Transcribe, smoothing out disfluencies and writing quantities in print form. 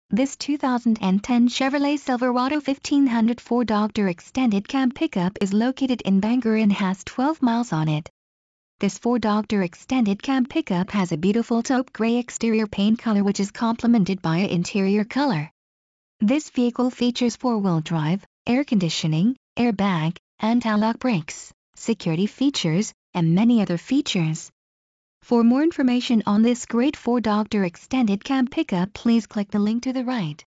This 2010 Chevrolet Silverado 1500 4-Door Extended Cab Pickup is located in Bangor and has 12 miles on it. This 4-Door Extended Cab Pickup has a beautiful taupe gray exterior paint color which is complemented by an interior color. This vehicle features 4-wheel drive, air conditioning, airbag, anti-lock brakes, security features, and many other features. For more information on this great 4-Door Extended Cab Pickup, please click the link to the right.